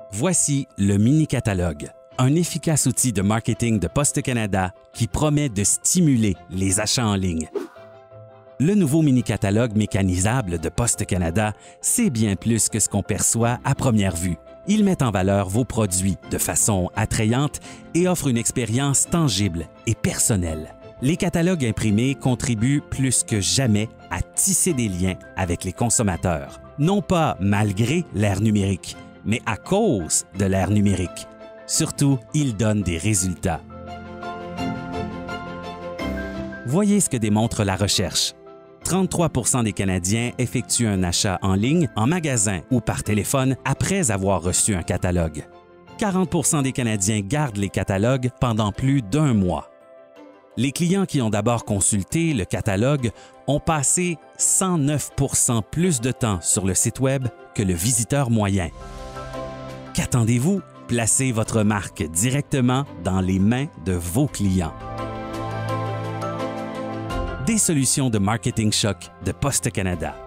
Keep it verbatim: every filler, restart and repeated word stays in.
Voici le mini-catalogue, un efficace outil de marketing de Poste Canada qui promet de stimuler les achats en ligne. Le nouveau mini-catalogue mécanisable de Poste Canada, c'est bien plus que ce qu'on perçoit à première vue. Il met en valeur vos produits de façon attrayante et offre une expérience tangible et personnelle. Les catalogues imprimés contribuent plus que jamais à tisser des liens avec les consommateurs, non pas malgré l'ère numérique, mais à cause de l'ère numérique. Surtout, ils donnent des résultats. Voyez ce que démontre la recherche. trente-trois pour cent des Canadiens effectuent un achat en ligne, en magasin ou par téléphone après avoir reçu un catalogue. quarante pour cent des Canadiens gardent les catalogues pendant plus d'un mois. Les clients qui ont d'abord consulté le catalogue ont passé cent neuf pour cent plus de temps sur le site Web que le visiteur moyen. Qu'attendez-vous? Placez votre marque directement dans les mains de vos clients. Des solutions de Marketing Choc de Poste Canada.